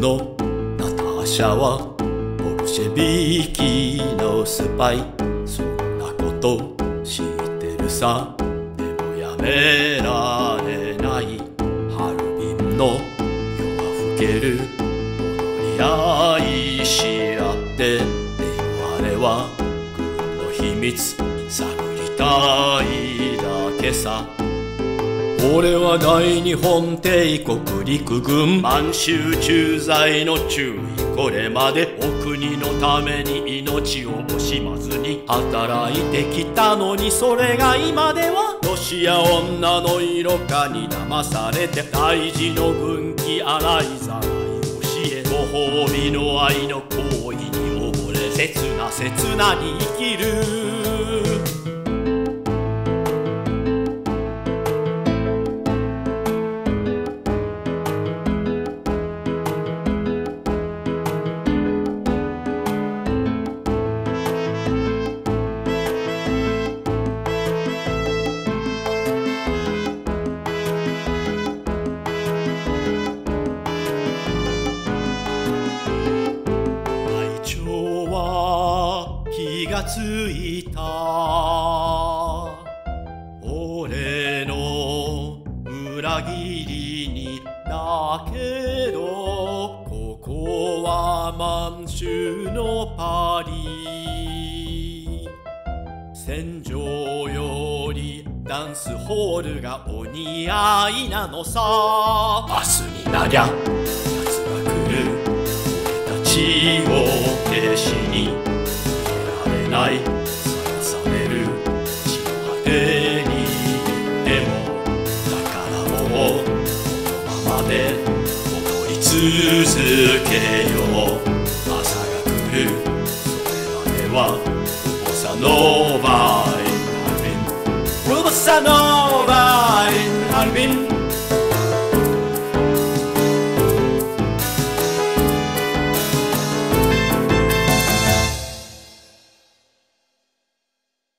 のナターシャはボルシェビキのスパイ、そんなこと知ってるさ。でもやめられないハルビンの夜は更ける、踊り合いし合って。でもあれは軍の秘密探りたいだけさ。俺は大日本帝国陸軍満州駐在の中尉。これまでお国のために命を惜しまずに働いてきたのに、それが今ではロシア女の色化に騙されて、大事の軍旗洗いざらいをし、ご褒美の愛の行為に溺れ、切な切なに生きる。気がついた俺の裏切りにだけど、ここは満州のパリ。戦場よりダンスホールがお似合いなのさ。明日になりゃ奴が来る、俺たちを決死にさらされる地の果てに行っても、だからもうこのままで踊り続けよう。朝が来る、それまではボサノーバインハルビン、ボサノーバインハルビン。